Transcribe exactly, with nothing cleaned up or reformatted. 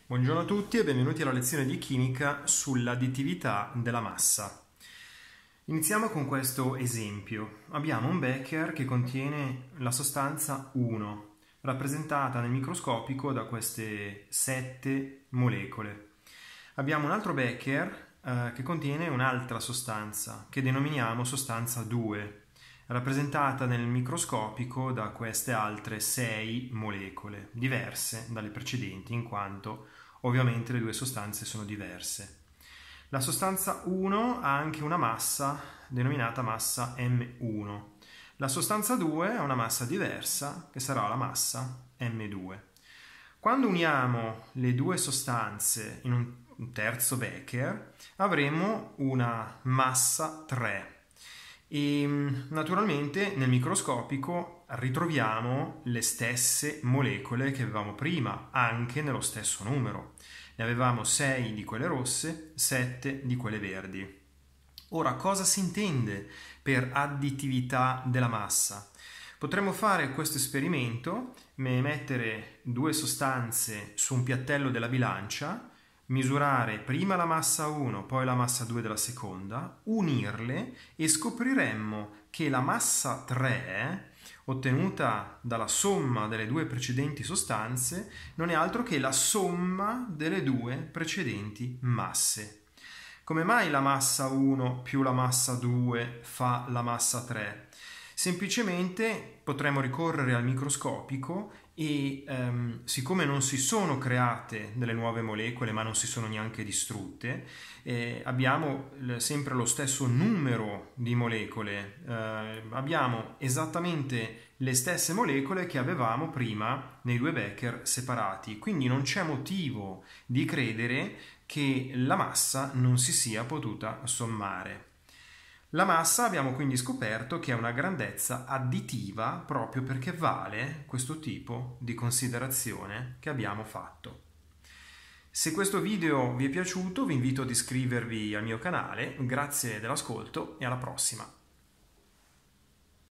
Buongiorno a tutti e benvenuti alla lezione di chimica sull'additività della massa. Iniziamo con questo esempio. Abbiamo un becher che contiene la sostanza uno, rappresentata nel microscopico da queste sette molecole. Abbiamo un altro becher eh, che contiene un'altra sostanza, che denominiamo sostanza due, rappresentata nel microscopico da queste altre sei molecole, diverse dalle precedenti, in quanto ovviamente le due sostanze sono diverse. La sostanza uno ha anche una massa denominata massa M uno. La sostanza due ha una massa diversa, che sarà la massa M due. Quando uniamo le due sostanze in un terzo becher, avremo una massa tre. E naturalmente nel microscopico ritroviamo le stesse molecole che avevamo prima, anche nello stesso numero. Ne avevamo sei di quelle rosse, sette di quelle verdi. Ora, cosa si intende per additività della massa? Potremmo fare questo esperimento, mettere due sostanze su un piattello della bilancia, misurare prima la massa uno, poi la massa due della seconda, unirle e scopriremmo che la massa tre, ottenuta dalla somma delle due precedenti sostanze, non è altro che la somma delle due precedenti masse. Come mai la massa uno più la massa due fa la massa tre? Semplicemente potremmo ricorrere al microscopico e ehm, siccome non si sono create delle nuove molecole ma non si sono neanche distrutte, eh, abbiamo sempre lo stesso numero di molecole, eh, abbiamo esattamente le stesse molecole che avevamo prima nei due becher separati, quindi non c'è motivo di credere che la massa non si sia potuta sommare. La massa abbiamo quindi scoperto che è una grandezza additiva proprio perché vale questo tipo di considerazione che abbiamo fatto. Se questo video vi è piaciuto vi invito ad iscrivervi al mio canale, grazie dell'ascolto e alla prossima!